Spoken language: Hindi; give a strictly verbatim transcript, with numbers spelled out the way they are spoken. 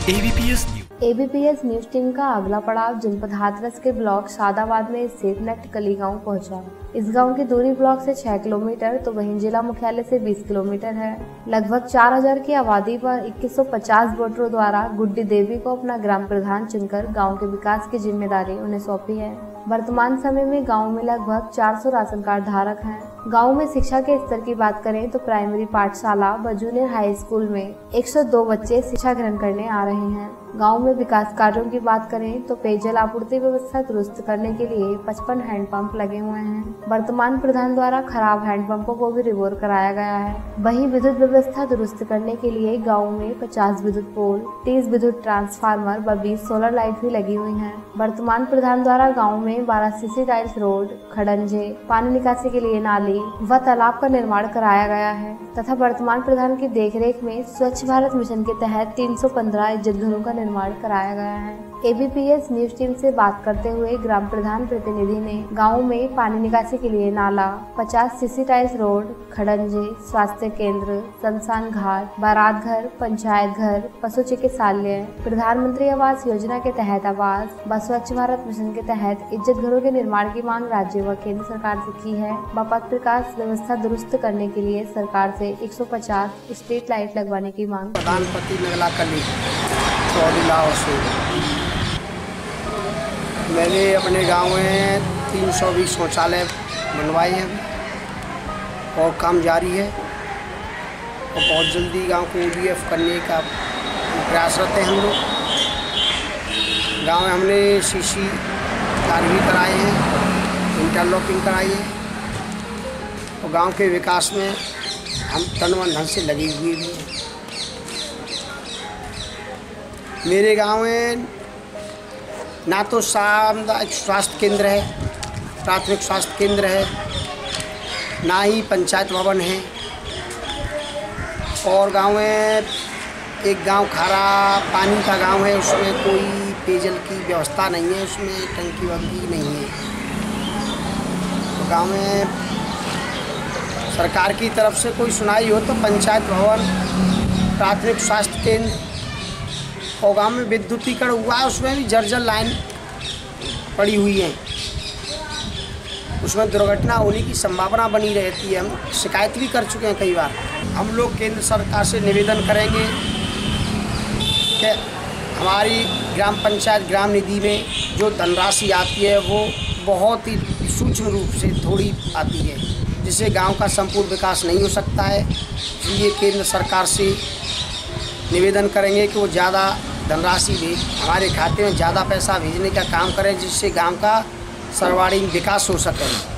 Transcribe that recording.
एबीपीएस एबीपीएस न्यूज टीम का अगला पड़ाव जनपद हाथरस के ब्लॉक सादाबाद में स्थित नटकली गांव पहुंचा। इस गांव की दूरी ब्लॉक से छह किलोमीटर तो वहीं जिला मुख्यालय से बीस किलोमीटर है। लगभग चार हज़ार की आबादी पर इक्कीस सौ पचास वोटरों द्वारा गुड्डी देवी को अपना ग्राम प्रधान चुनकर गांव के विकास की जिम्मेदारी उन्हें सौंपी है। वर्तमान समय में गांव में लगभग चार सौ राशन कार्ड धारक हैं। गांव में शिक्षा के स्तर की बात करें तो प्राइमरी पाठशाला व जूनियर हाई स्कूल में एक सौ दो बच्चे शिक्षा ग्रहण करने आ रहे हैं। गांव में विकास कार्यों की बात करें तो पेयजल आपूर्ति व्यवस्था दुरुस्त करने के लिए पचपन हैंडपंप लगे हुए हैं। वर्तमान प्रधान द्वारा खराब हैंडपंपों को भी रिवोर कराया गया है। वहीं विद्युत व्यवस्था दुरुस्त करने के लिए गांव में पचास विद्युत पोल, तीस विद्युत ट्रांसफार्मर व बीस सोलर लाइट भी लगी हुई हैं। वर्तमान प्रधान द्वारा गाँव में बारह सीसी टाइल्स रोड, खड़ंजे, पानी निकासी के लिए नाली व तालाब का निर्माण कराया गया है तथा वर्तमान प्रधान की देखरेख में स्वच्छ भारत मिशन के तहत तीन सौ पंद्रह इज्जत घरों का निर्माण कराया गया है। एबीपीएस न्यूज टीम से बात करते हुए ग्राम प्रधान प्रतिनिधि ने गांव में पानी निकासी के लिए नाला, पचास सीसी टाइल्स रोड, खड़ंजे, स्वास्थ्य केंद्र, शमशान घाट, बारात घर, पंचायत घर, पशु चिकित्सालय, प्रधानमंत्री आवास योजना के तहत आवास व स्वच्छ भारत मिशन के तहत इज्जत घरों के निर्माण की मांग राज्य व केंद्र सरकार से की है व पथ प्रकाश व्यवस्था दुरुस्त करने के लिए सरकार से एक सौ पचास स्ट्रीट लाइट लगवाने की मांग। प्रधानमंत्री नगला कली से मैंने अपने गांव में तीन सौ बीस शौचालय बनवाए हैं और काम जारी है और बहुत जल्दी गांव को ओडीएफ करने का प्रयासरत है हम लोग। गांव में हमने सीसी कार्य भी कराए हैं, इंटरलॉकिंग कराई है और गांव के विकास में हम तन मन धन से लगे हुए भी हैं। मेरे गांव में ना तो सामुदायिक स्वास्थ्य केंद्र है, प्राथमिक स्वास्थ्य केंद्र है, ना ही पंचायत भवन है और गांव में एक गांव खारा पानी का गांव है, उसमें कोई पेयजल की व्यवस्था नहीं है, उसमें टंकी वंकी नहीं है। तो गांव में सरकार की तरफ से कोई सुनाई हो तो पंचायत भवन, प्राथमिक स्वास्थ्य केंद्र और गाँव में विद्युतीकरण हुआ है, उसमें भी जर्जर लाइन पड़ी हुई है, उसमें दुर्घटना होने की संभावना बनी रहती है। हम शिकायत भी कर चुके हैं कई बार। हम लोग केंद्र सरकार से निवेदन करेंगे कि हमारी ग्राम पंचायत ग्राम निधि में जो धनराशि आती है वो बहुत ही सूक्ष्म रूप से थोड़ी आती है, जिससे गांव का संपूर्ण विकास नहीं हो सकता है। इसलिए केंद्र सरकार से निवेदन करेंगे कि वो ज़्यादा धनराशि भेज हमारे खाते में ज़्यादा पैसा भेजने का काम करें, जिससे गांव का सर्वांगीण विकास हो सके।